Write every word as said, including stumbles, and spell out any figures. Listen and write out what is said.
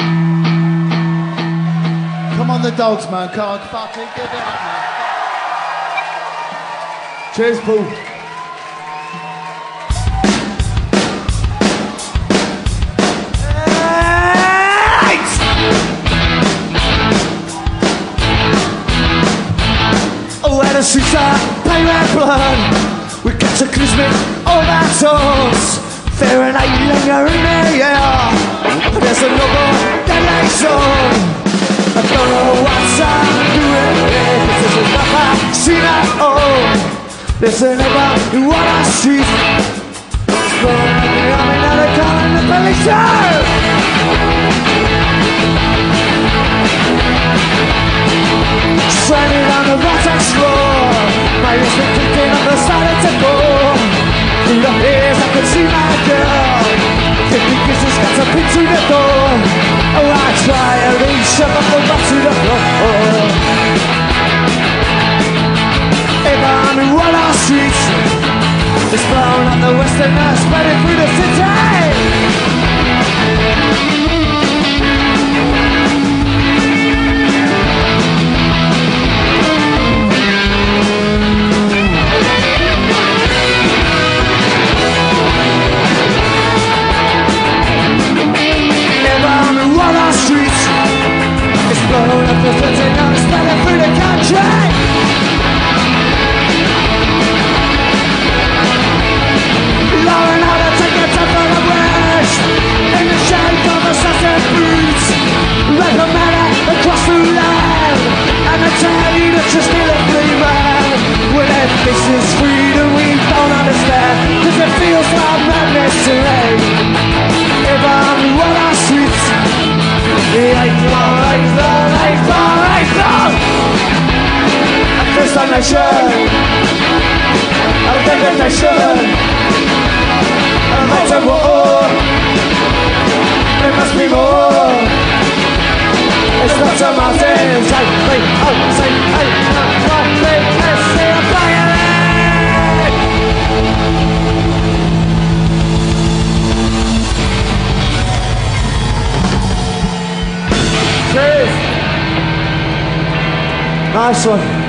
Come on, the dogs, man. Come on, fucking get it up, man. Cheers, Paul. When the streets are paved with blood, we get to Christmas all our toes. Fahrenheit linger in the air. There's a noble generation. I don't know what I'm doing here, 'cause this is not my scene at all. There's a neighbor who on our street, blowing up the army, now they're calling the police out. Shining on the vortex floor, my ears been kicking up the started to go. Through the haze I could see my girl, fifty kisses got to pin to the door. Oh, I try to reach up and fall back to the floor. If I'm in Wall Street, it's blown on the western and spreading through the city. Blowing up the city, now it's spreading through the country. Learning how to take a step on the west, in the shape of assassin boots. Like a matter across the land, and they tell you that you're still a free man. When their faces freedom we don't understand, 'cause it feels like madness to rain. If I'm on our streets, it ain't long, ain't long, ain't long, ain't long. First time nation, I'll take a nation. I'm not a war, there must be more. It's not a mountain, say, hey, oh, say, hey, not one thing, let's see a violin. Cheers. Nice one.